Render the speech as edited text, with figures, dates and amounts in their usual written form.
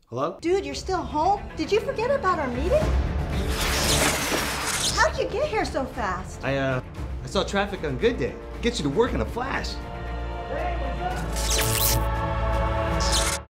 Hello? Dude, you're still home? Did you forget about our meeting? How'd you get here so fast? I saw traffic on Good Day. Get you to work in a flash.